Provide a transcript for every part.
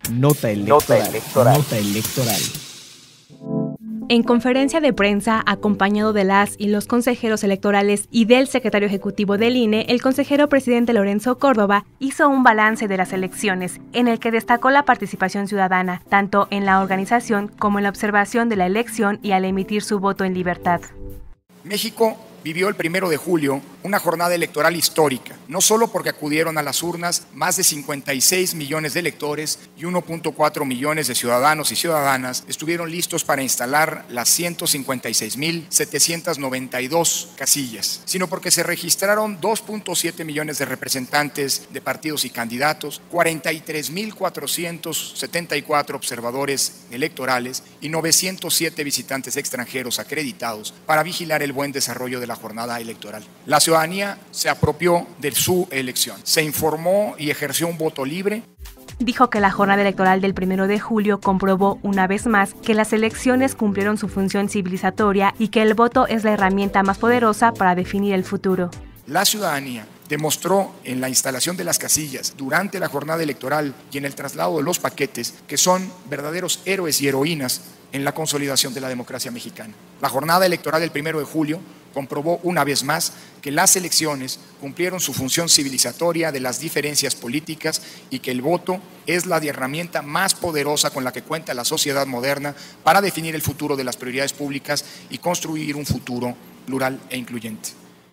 Nota electoral. Nota electoral. En conferencia de prensa, acompañado de las y los consejeros electorales y del secretario ejecutivo del INE, el consejero presidente Lorenzo Córdoba hizo un balance de las elecciones, en el que destacó la participación ciudadana, tanto en la organización como en la observación de la elección y al emitir su voto en libertad. México vivió el 1 de julio una jornada electoral histórica, no solo porque acudieron a las urnas más de 56 millones de electores y 1.4 millones de ciudadanos y ciudadanas estuvieron listos para instalar las 156.792 casillas, sino porque se registraron 2.7 millones de representantes de partidos y candidatos, 43.474 observadores electorales y 907 visitantes extranjeros acreditados para vigilar el buen desarrollo de la jornada electoral. La ciudadanía se apropió de su elección, se informó y ejerció un voto libre. Dijo que la jornada electoral del 1 de julio comprobó una vez más que las elecciones cumplieron su función civilizatoria y que el voto es la herramienta más poderosa para definir el futuro. La ciudadanía demostró en la instalación de las casillas, durante la jornada electoral y en el traslado de los paquetes, que son verdaderos héroes y heroínas en la consolidación de la democracia mexicana. La jornada electoral del 1 de julio comprobó una vez más que las elecciones cumplieron su función civilizatoria de las diferencias políticas y que el voto es la herramienta más poderosa con la que cuenta la sociedad moderna para definir el futuro de las prioridades públicas y construir un futuro plural e incluyente.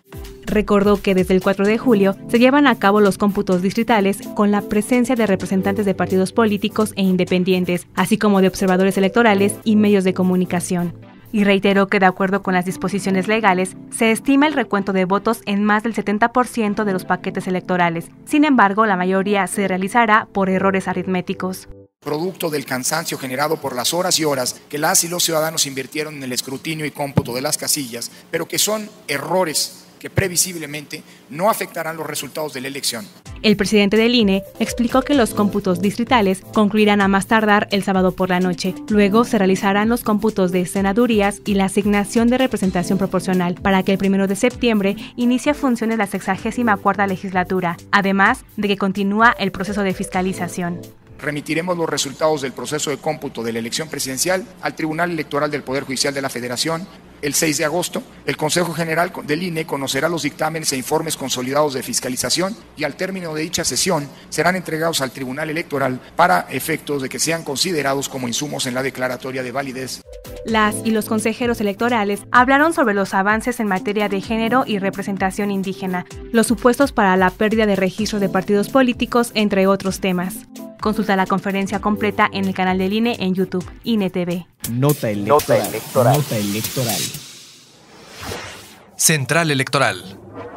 Recordó que desde el 4 de julio se llevan a cabo los cómputos distritales con la presencia de representantes de partidos políticos e independientes, así como de observadores electorales y medios de comunicación. Y reiteró que de acuerdo con las disposiciones legales, se estima el recuento de votos en más del 70% de los paquetes electorales. Sin embargo, la mayoría se realizará por errores aritméticos. Producto del cansancio generado por las horas y horas que las y los ciudadanos invirtieron en el escrutinio y cómputo de las casillas, pero que son errores que previsiblemente no afectarán los resultados de la elección. El presidente del INE explicó que los cómputos distritales concluirán a más tardar el sábado por la noche. Luego se realizarán los cómputos de senadurías y la asignación de representación proporcional para que el 1 de septiembre inicie funciones la 64ª legislatura, además de que continúa el proceso de fiscalización. Remitiremos los resultados del proceso de cómputo de la elección presidencial al Tribunal Electoral del Poder Judicial de la Federación. El 6 de agosto, el Consejo General del INE conocerá los dictámenes e informes consolidados de fiscalización y al término de dicha sesión serán entregados al Tribunal Electoral para efectos de que sean considerados como insumos en la declaratoria de validez. Las y los consejeros electorales hablaron sobre los avances en materia de género y representación indígena, los supuestos para la pérdida de registro de partidos políticos, entre otros temas. Consulta la conferencia completa en el canal del INE en YouTube, INE TV. Nota electoral. Nota electoral. Central Electoral.